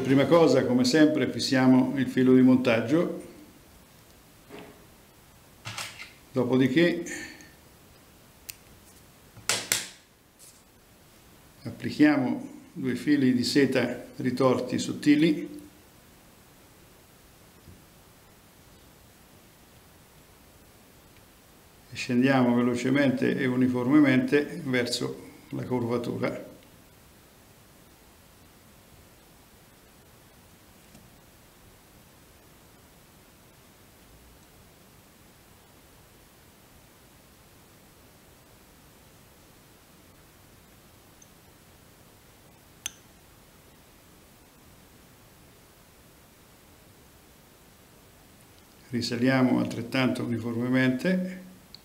prima cosa, come sempre, fissiamo il filo di montaggio, dopodiché applichiamo 2 fili di seta ritorti sottili e scendiamo velocemente e uniformemente verso la curvatura. Risaliamo altrettanto uniformemente.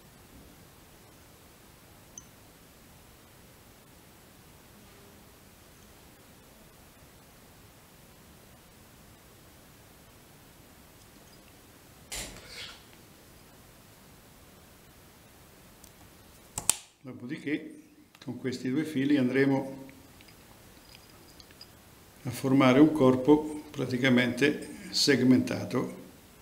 Dopodiché con questi 2 fili andremo a formare un corpo praticamente segmentato.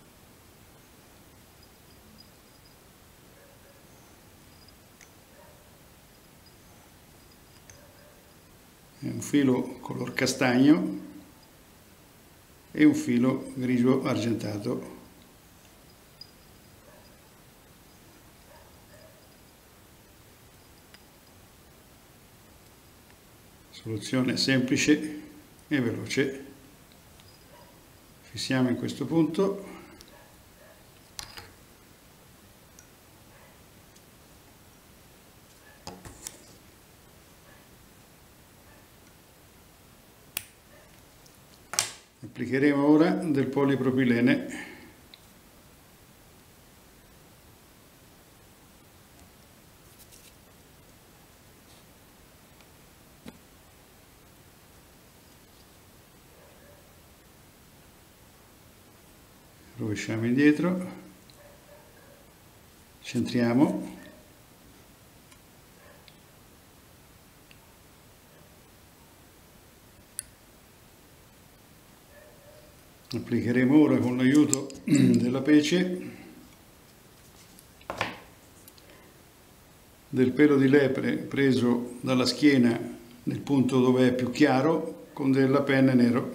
È un filo color castagno e un filo grigio argentato. Soluzione semplice e veloce. Fissiamo in questo punto. Applicheremo ora del polipropilene. Rovesciamo indietro, centriamo, applicheremo ora con l'aiuto della pece del pelo di lepre preso dalla schiena nel punto dove è più chiaro con della penna nero.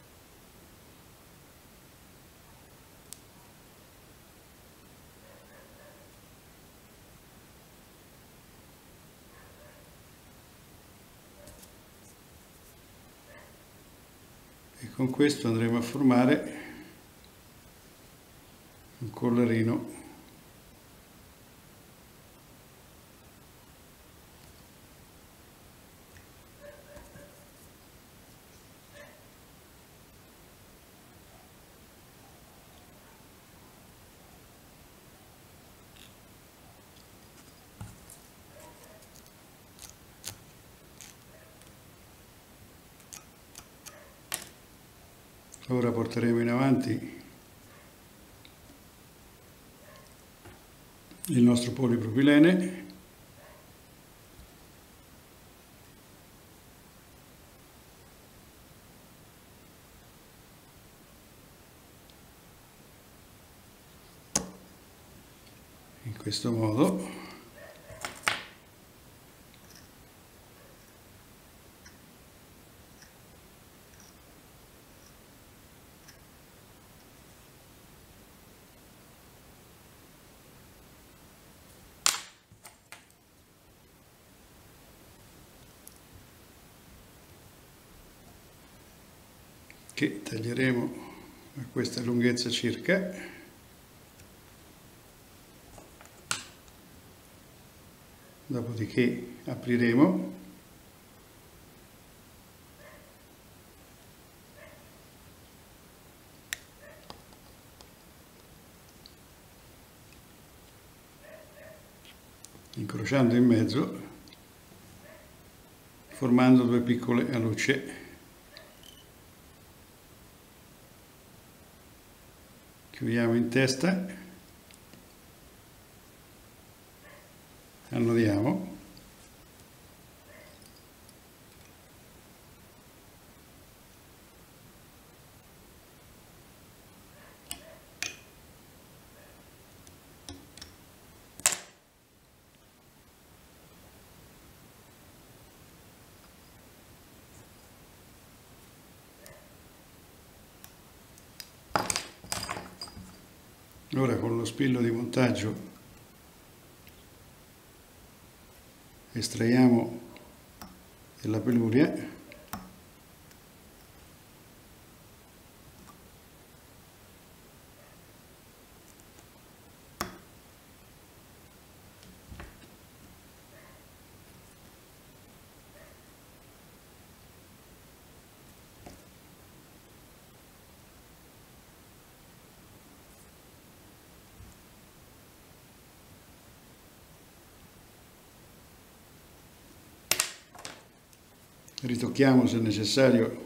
E con questo andremo a formare un collarino. Ora porteremo in avanti il nostro polipropilene in questo modo. Che taglieremo a questa lunghezza circa. Dopodiché apriremo incrociando in mezzo, formando 2 piccole alucce. Chiudiamo in testa, annodiamo Ora con lo spillo di montaggio estraiamo della peluria. Ritocchiamo se necessario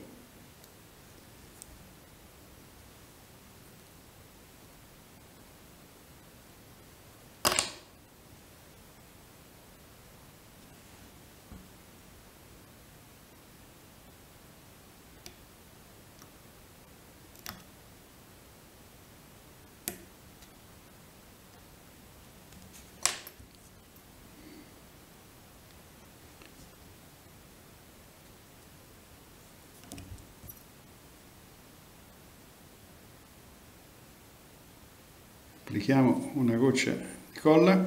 applichiamo una goccia di colla,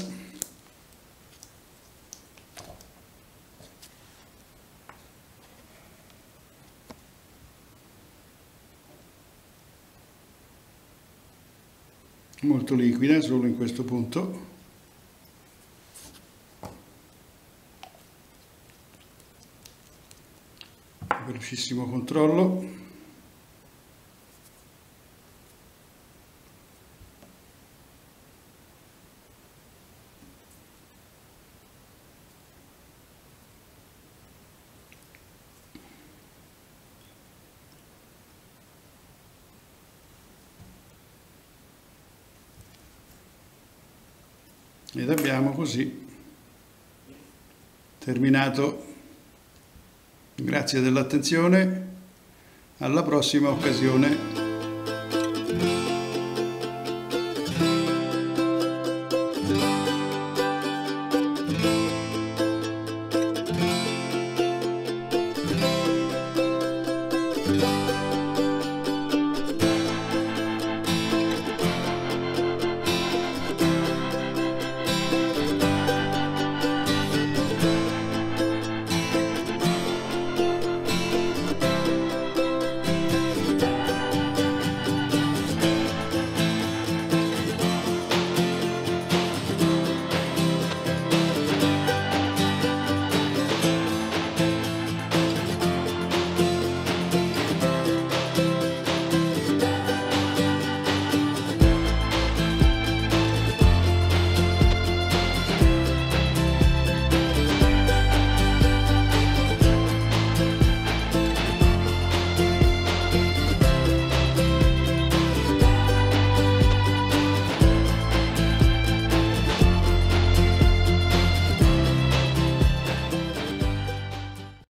molto liquida solo in questo punto, velocissimo controllo. Ed abbiamo così terminato. Grazie dell'attenzione, alla prossima occasione.